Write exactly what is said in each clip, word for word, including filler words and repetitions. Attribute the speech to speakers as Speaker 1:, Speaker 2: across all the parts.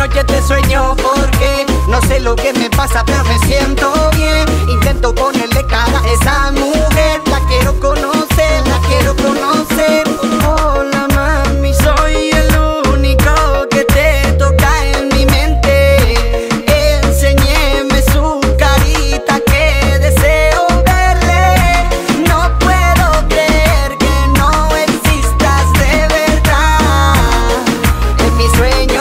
Speaker 1: noche te sueño porque no sé lo que me pasa, pero me siento bien. Intento ponerle cara a esa mujer. La quiero conocer, la quiero conocer. Hola mami, soy el único que te toca en mi mente. Enséñeme su carita que deseo verle. No puedo creer que no existas de verdad. En mi sueño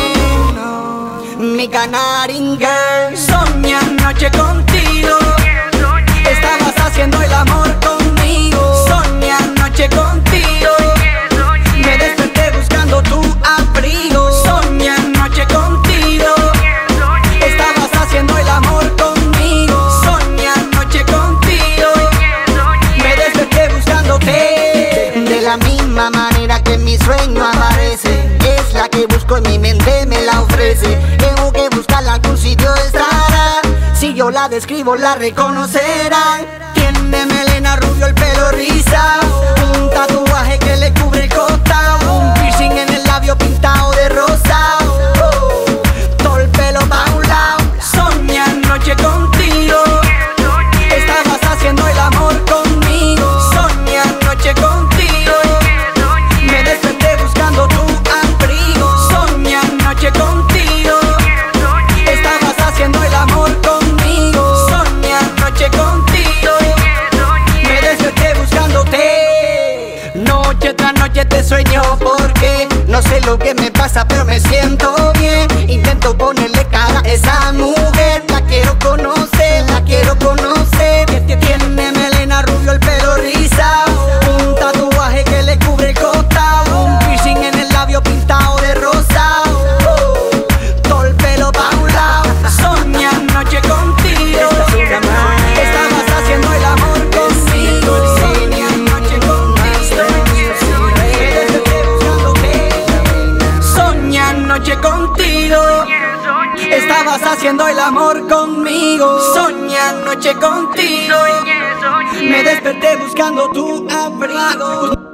Speaker 1: es mi Canarin Girl. Soñé anoche contigo, estabas haciendo el amor conmigo. Soñé anoche contigo, me desperté buscando tu abrigo. Soñé anoche contigo, estabas haciendo el amor conmigo. Soñé anoche contigo, me desperté buscándote. De la misma manera que en mi sueño aparece, es la que busco en mi mente, me la ofrece. Tengo que buscarla, algún sitio estará. Si yo la describo la reconocerán. Tiene melena, rubio, el pelo rizado, un tatuaje que le cubre el costado, un piercing en el labio pintado de rosado, oh, todo el pelo pa' un lado. Soñé anoche contigo, estabas haciendo el amor conmigo. Soñé anoche contigo, me desperté buscando tu abrigo. Soñé anoche contigo, estabas haciendo el amor conmigo. Soñé anoche contigo, me desperté buscándote. Noche tras noche te sueño porque no sé lo que me pasa, pero me siento bien. Intento ponerle cara a esa mujer. La quiero conocer, la quiero conocer. Tiene melena, rubio, el pelo rizado, un tatuaje que le cubre el costado, un piercing en el labio pintado de rosado, oh, todo el pelo pa' un lado. Soñé anoche contigo, estabas haciendo el amor conmigo. Soñé anoche contigo, me desperté buscándote. Soñé anoche contigo, estabas haciendo el amor conmigo. Soñé anoche contigo, me desperté buscando tu abrigo.